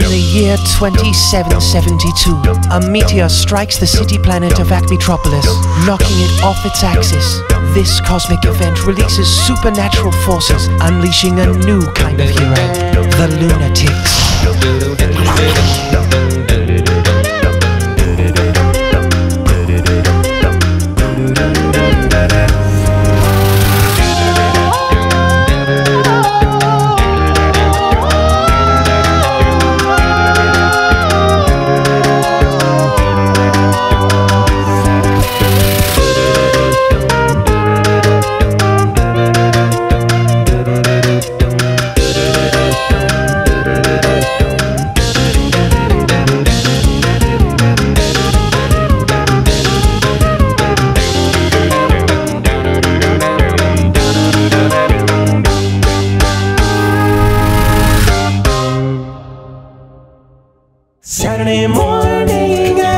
the year 2772, a meteor strikes the city planet of Acmetropolis, knocking it off its axis. This cosmic event releases supernatural forces, unleashing a new kind of hero, the Lunatics. Saturday morning